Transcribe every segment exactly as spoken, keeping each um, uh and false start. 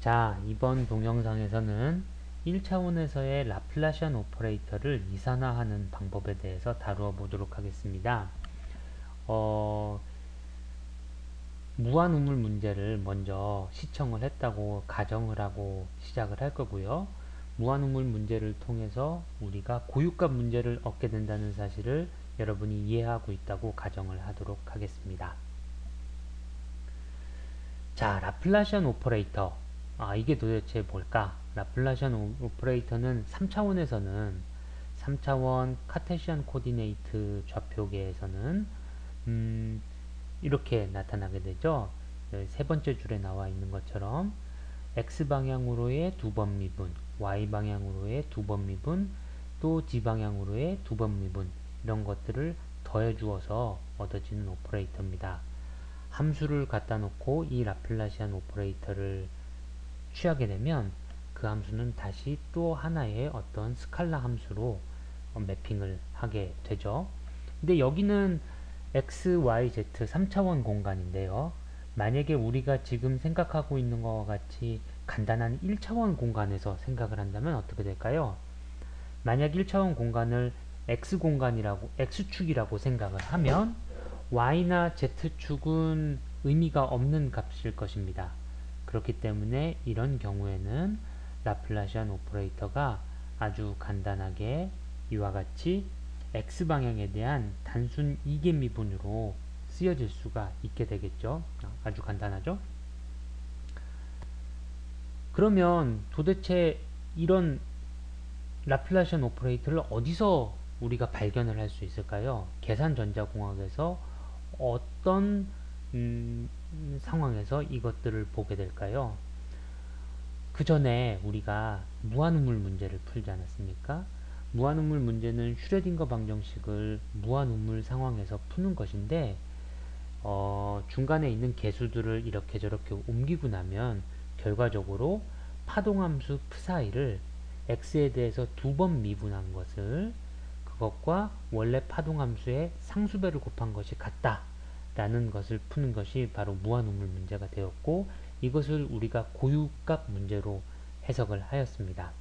자, 이번 동영상에서는 일 차원에서의 라플라시안 오퍼레이터를 이산화하는 방법에 대해서 다루어 보도록 하겠습니다. 어, 무한우물 문제를 먼저 시청을 했다고 가정을 하고 시작을 할 거고요. 무한우물 문제를 통해서 우리가 고유값 문제를 얻게 된다는 사실을 여러분이 이해하고 있다고 가정을 하도록 하겠습니다. 자, 라플라시안 오퍼레이터. 아, 이게 도대체 뭘까? 라플라시안 오, 오퍼레이터는 삼 차원에서는 삼 차원 카테시안 코디네이트 좌표계에서는 음, 이렇게 나타나게 되죠. 세 번째 줄에 나와 있는 것처럼 X방향으로의 두 번 미분, Y방향으로의 두 번 미분, 또 Z방향으로의 두 번 미분, 이런 것들을 더해 주어서 얻어지는 오퍼레이터입니다. 함수를 갖다 놓고 이 라플라시안 오퍼레이터를 취하게 되면 그 함수는 다시 또 하나의 어떤 스칼라 함수로 매핑을 하게 되죠. 근데 여기는 x, y, z 삼 차원 공간인데요. 만약에 우리가 지금 생각하고 있는 것과 같이 간단한 일 차원 공간에서 생각을 한다면 어떻게 될까요? 만약 일 차원 공간을 x 공간이라고, x축이라고 생각을 하면 y나 z축은 의미가 없는 값일 것입니다. 그렇기 때문에 이런 경우에는 라플라시안 오퍼레이터가 아주 간단하게 이와 같이 x방향에 대한 단순 이계 미분으로 쓰여질 수가 있게 되겠죠. 아주 간단하죠. 그러면 도대체 이런 라플라시안 오퍼레이터를 어디서 우리가 발견을 할 수 있을까요? 계산전자공학에서 어떤 음, 상황에서 이것들을 보게 될까요? 그 전에 우리가 무한우물 문제를 풀지 않았습니까? 무한우물 문제는 슈레딩거 방정식을 무한우물 상황에서 푸는 것인데 어, 중간에 있는 개수들을 이렇게 저렇게 옮기고 나면 결과적으로 파동함수 psi를 x에 대해서 두 번 미분한 것을 그것과 원래 파동함수의 상수배를 곱한 것이 같다 라는 것을 푸는 것이 바로 무한우물 문제가 되었고, 이것을 우리가 고유값 문제로 해석을 하였습니다.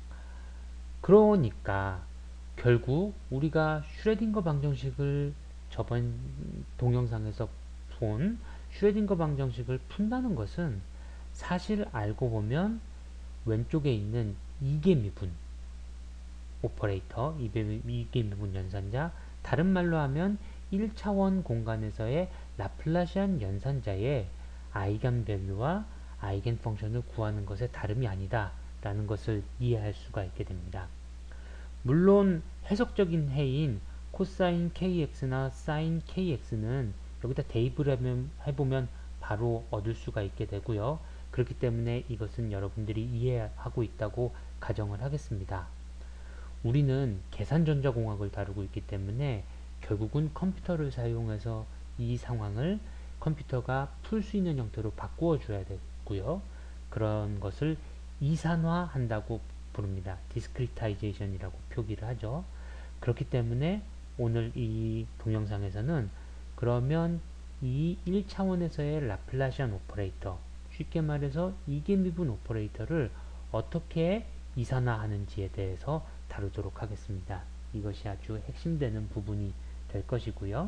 그러니까 결국 우리가 슈레딩거 방정식을 저번 동영상에서 본 슈레딩거 방정식을 푼다는 것은 사실 알고 보면 왼쪽에 있는 이계 미분 오퍼레이터, 이계 미분 연산자, 다른 말로 하면 일 차원 공간에서의 라플라시안 연산자의 아이겐 밸류와 아이겐 펑션을 구하는 것에 다름이 아니다 라는 것을 이해할 수가 있게 됩니다. 물론 해석적인 해인 코사인 kx나 사인 kx는 여기다 대입을 해보면 바로 얻을 수가 있게 되고요. 그렇기 때문에 이것은 여러분들이 이해하고 있다고 가정을 하겠습니다. 우리는 계산전자공학을 다루고 있기 때문에 결국은 컴퓨터를 사용해서 이 상황을 컴퓨터가 풀 수 있는 형태로 바꾸어 줘야 되고요. 그런 것을 이산화한다고 부릅니다. 디스크리타이제이션이라고 표기를 하죠. 그렇기 때문에 오늘 이 동영상에서는 그러면 이 일 차원에서의 라플라시안 오퍼레이터, 쉽게 말해서 이계 미분 오퍼레이터를 어떻게 이산화하는지에 대해서 다루도록 하겠습니다. 이것이 아주 핵심되는 부분이 될 것이고요.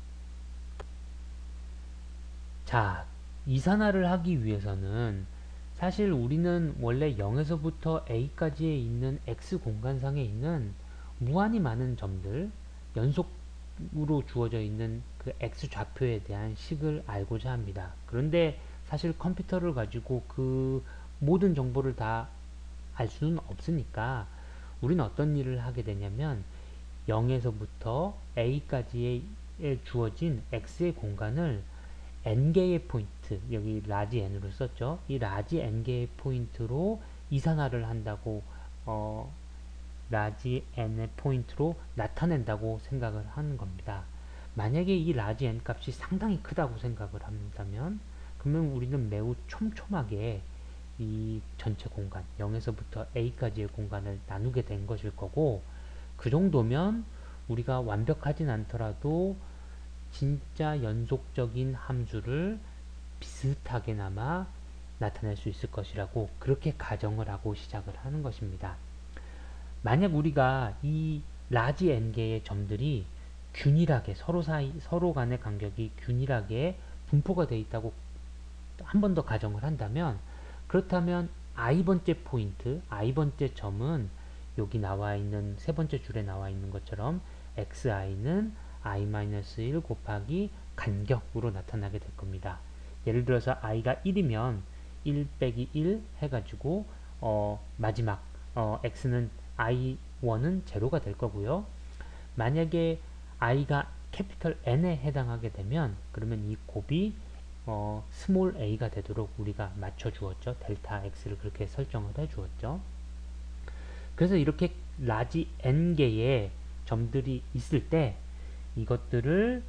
자, 이산화를 하기 위해서는 사실 우리는 원래 영에서부터 A까지에 있는 X 공간상에 있는 무한히 많은 점들, 연속으로 주어져 있는 그 X 좌표에 대한 식을 알고자 합니다. 그런데 사실 컴퓨터를 가지고 그 모든 정보를 다 알 수는 없으니까 우리는 어떤 일을 하게 되냐면 영에서부터 A까지에 주어진 X의 공간을 n개의 포인트, 여기 라지 n으로 썼죠. 이 라지 n개의 포인트로 이산화를 한다고 어, 라지 n의 포인트로 나타낸다고 생각을 하는 겁니다. 만약에 이 라지 n 값이 상당히 크다고 생각을 한다면 그러면 우리는 매우 촘촘하게 이 전체 공간, 영에서부터 A까지의 공간을 나누게 된 것일 거고, 그 정도면 우리가 완벽하진 않더라도 진짜 연속적인 함수를 비슷하게나마 나타낼 수 있을 것이라고 그렇게 가정을 하고 시작을 하는 것입니다. 만약 우리가 이 라지 n개의 점들이 균일하게 서로 사이 서로 간의 간격이 균일하게 분포가 되어 있다고 한 번 더 가정을 한다면, 그렇다면 i번째 포인트, i번째 점은 여기 나와 있는 세 번째 줄에 나와 있는 것처럼 xi는 i-일 곱하기 간격으로 나타나게 될 겁니다. 예를 들어서 i가 일이면 일 빼기 일 해가지고 어, 마지막 어, x는 아이원은 제로가 될 거고요. 만약에 i가 캐피털 n에 해당하게 되면 그러면 이 곱이 어, 스몰 a가 되도록 우리가 맞춰 주었죠. 델타 x를 그렇게 설정을 해 주었죠. 그래서 이렇게 라지 n개의 점들이 있을 때 이것들을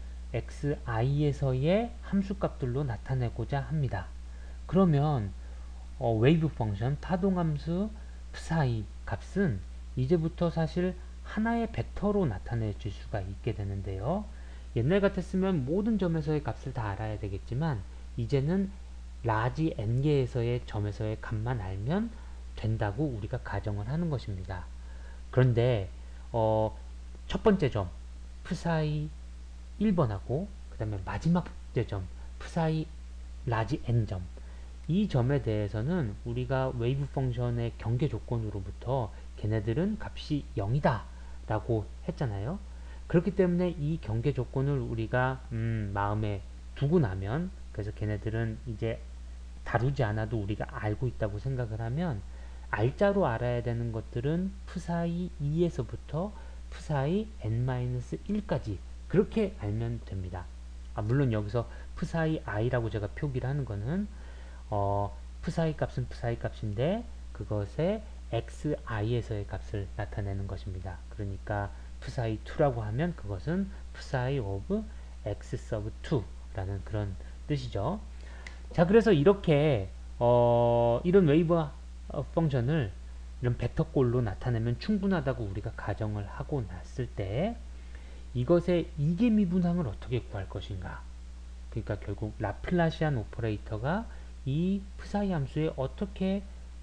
xi에서의 함수값들로 나타내고자 합니다. 그러면 어, 웨이브 펑션, 파동함수 psi 값은 이제부터 사실 하나의 벡터로 나타내질 수가 있게 되는데요. 옛날 같았으면 모든 점에서의 값을 다 알아야 되겠지만 이제는 라지 n개에서의 점에서의 값만 알면 된다고 우리가 가정을 하는 것입니다. 그런데 어, 첫 번째 점 psi 일 번하고 그 다음에 마지막 점 psi 라지 n점, 이 점에 대해서는 우리가 웨이브 펑션의 경계 조건으로부터 걔네들은 값이 영이다 라고 했잖아요. 그렇기 때문에 이 경계 조건을 우리가 음, 마음에 두고 나면, 그래서 걔네들은 이제 다루지 않아도 우리가 알고 있다고 생각을 하면, 알자로 알아야 되는 것들은 psi 이에서부터 psi n 일까지 그렇게 알면 됩니다. 아, 물론 여기서 psi i라고 제가 표기를 하는 거는 어, psi 값은 psi 값인데 그것의 xi에서의 값을 나타내는 것입니다. 그러니까 psi 이라고 하면 그것은 psi of x sub 이라는 그런 뜻이죠. 자, 그래서 이렇게 어, 이런 웨이브 펑션을 이런 벡터꼴로 나타내면 충분하다고 우리가 가정을 하고 났을 때 이것의 이계 미분항을 어떻게 구할 것인가? 그러니까 결국 라플라시안 오퍼레이터가 이 psi 함수에 어떻게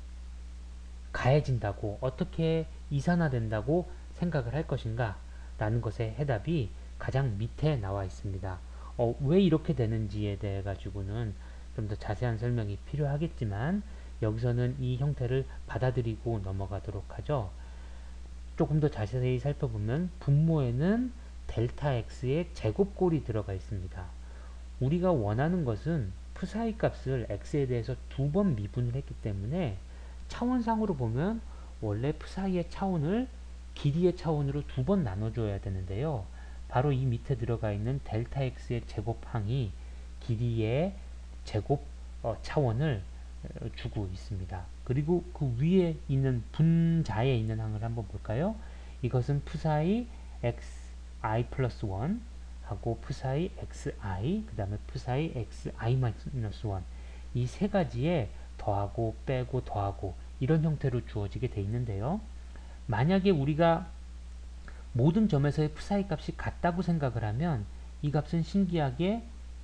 가해진다고, 어떻게 이산화된다고 생각을 할 것인가 라는 것의 해답이 가장 밑에 나와 있습니다. 어, 왜 이렇게 되는지에 대해 가지고는 좀 더 자세한 설명이 필요하겠지만 여기서는 이 형태를 받아들이고 넘어가도록 하죠. 조금 더 자세히 살펴보면 분모에는 델타 x의 제곱꼴이 들어가 있습니다. 우리가 원하는 것은 psi 값을 x에 대해서 두 번 미분을 했기 때문에 차원상으로 보면 원래 psi의 차원을 길이의 차원으로 두 번 나눠줘야 되는데요. 바로 이 밑에 들어가 있는 델타 x의 제곱항이 길이의 제곱 어, 차원을 어, 주고 있습니다. 그리고 그 위에 있는 분자에 있는 항을 한번 볼까요? 이것은 psi xi 플러스 일 하고 psi xi, 그 다음에 psi xi 마이너스 일, 이 세 가지에 더하고 빼고 더하고 이런 형태로 주어지게 돼 있는데요. 만약에 우리가 모든 점에서의 psi 값이 같다고 생각을 하면 이 값은 신기하게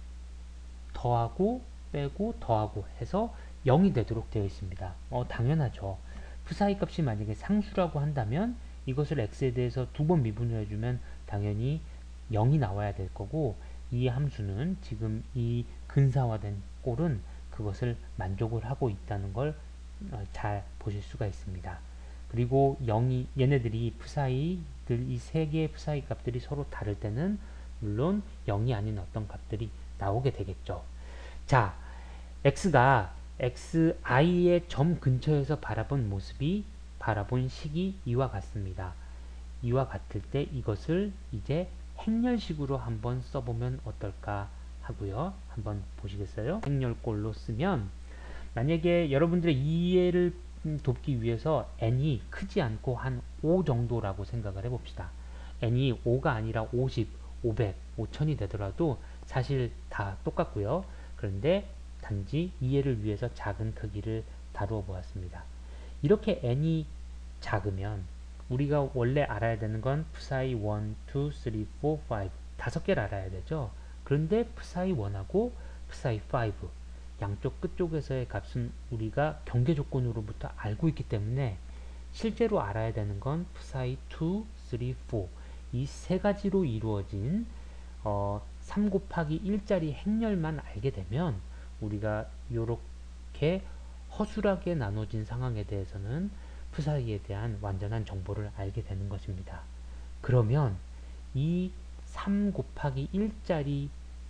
더하고 빼고 더하고 해서 영이 되도록 되어 있습니다. 어, 당연하죠. psi 값이 만약에 상수라고 한다면 이것을 x에 대해서 두 번 미분을 해주면 당연히 영이 나와야 될 거고, 이 함수는 지금 이 근사화된 꼴은 그것을 만족을 하고 있다는 걸 잘 보실 수가 있습니다. 그리고 영이, 얘네들이 psi들, 이 세 개의 psi 값들이 서로 다를 때는 물론 영이 아닌 어떤 값들이 나오게 되겠죠. 자, x가 xi의 점 근처에서 바라본 모습이, 바라본 식이 이와 같습니다. 이와 같을 때 이것을 이제 행렬식으로 한번 써보면 어떨까 하고요. 한번 보시겠어요? 행렬꼴로 쓰면 만약에 여러분들의 이해를 돕기 위해서 n이 크지 않고 한 오 정도라고 생각을 해봅시다. n이 오가 아니라 오십, 오백, 오천이 되더라도 사실 다 똑같고요. 그런데 단지 이해를 위해서 작은 크기를 다루어 보았습니다. 이렇게 n이 작으면 우리가 원래 알아야 되는 건 psi 일, 이, 삼, 사, 오 다섯 개를 알아야 되죠. 그런데 psi 일하고 psi 오 양쪽 끝쪽에서의 값은 우리가 경계 조건으로부터 알고 있기 때문에 실제로 알아야 되는 건 psi 이, 삼, 사 이 세 가지로 이루어진 어, 삼 곱하기 일짜리 행렬만 알게 되면 우리가 이렇게 허술하게 나눠진 상황에 대해서는 psi에 대한 완전한 정보를 알게 되는 것입니다. 그러면 이 삼 곱하기 일짜리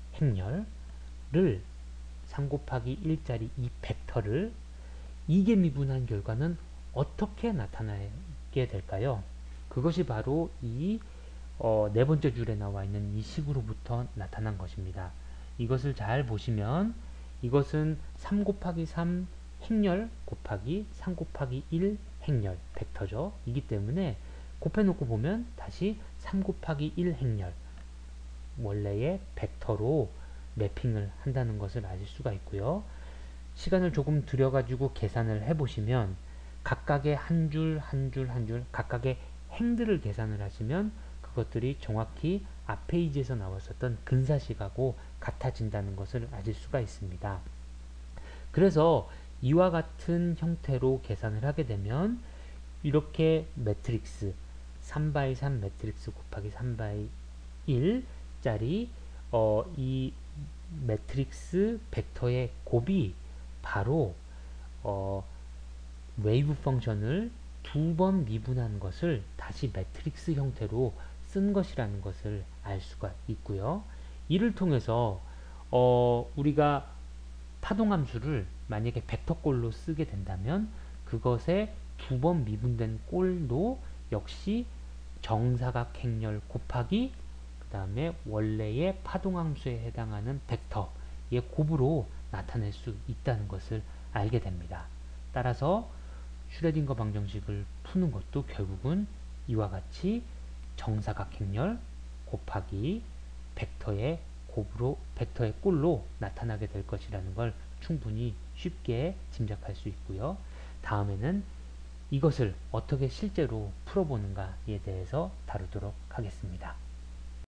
행렬을 삼 곱하기 일짜리 이 벡터를 이계 미분한 결과는 어떻게 나타나게 될까요? 그것이 바로 이 어, 네 번째 줄에 나와 있는 이 식으로부터 나타난 것입니다. 이것을 잘 보시면 이것은 삼 곱하기 삼 행렬 곱하기 삼 곱하기 일 행렬 벡터죠. 이기 때문에 곱해놓고 보면 다시 삼 곱하기 일 행렬 원래의 벡터로 매핑을 한다는 것을 아실 수가 있고요. 시간을 조금 들여가지고 계산을 해보시면 각각의 한 줄 한 줄 한 줄 각각의 행들을 계산을 하시면 그것들이 정확히 앞 페이지에서 나왔었던 근사식하고 같아진다는 것을 아실 수가 있습니다. 그래서 이와 같은 형태로 계산을 하게 되면 이렇게 매트릭스 삼 바이 삼 매트릭스 곱하기 삼 바이 일 짜리 어, 이 매트릭스 벡터의 곱이 바로 어, 웨이브 펑션을 두 번 미분한 것을 다시 매트릭스 형태로 쓴 것이라는 것을 알 수가 있고요. 이를 통해서 어, 우리가 파동함수를 만약에 벡터꼴로 쓰게 된다면 그것의 두 번 미분된 꼴도 역시 정사각 행렬 곱하기 그 다음에 원래의 파동함수에 해당하는 벡터의 곱으로 나타낼 수 있다는 것을 알게 됩니다. 따라서 슈레딩거 방정식을 푸는 것도 결국은 이와 같이 정사각 행렬 곱하기 벡터의 곱으로 벡터의 꼴로 나타나게 될 것이라는 걸 충분히 쉽게 짐작할 수 있고요. 다음에는 이것을 어떻게 실제로 풀어보는가에 대해서 다루도록 하겠습니다.